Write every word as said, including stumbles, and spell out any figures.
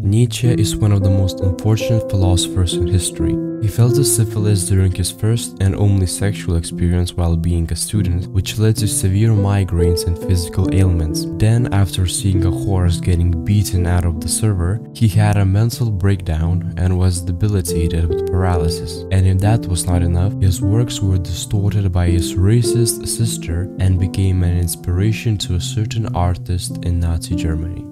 Nietzsche is one of the most unfortunate philosophers in history. He fell to syphilis during his first and only sexual experience while being a student, which led to severe migraines and physical ailments. Then, after seeing a horse getting beaten out of the server, he had a mental breakdown and was debilitated with paralysis. And if that was not enough, his works were distorted by his racist sister and became an inspiration to a certain artist in Nazi Germany.